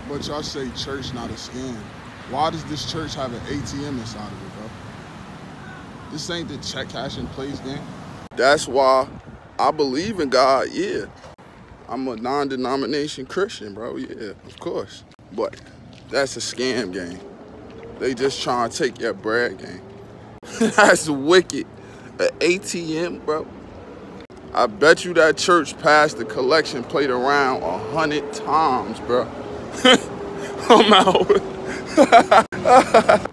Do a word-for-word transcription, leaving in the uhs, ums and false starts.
But y'all say church not a scam. Why does this church have an A T M inside of it, bro? This ain't the check cashing plays game. That's why I believe in God, yeah. I'm a non-denomination Christian, bro, yeah, of course. But that's a scam game. They just trying to take your bread game. That's wicked. An A T M, bro. I bet you that church passed the collection plate around a hundred times, bro. I'm out.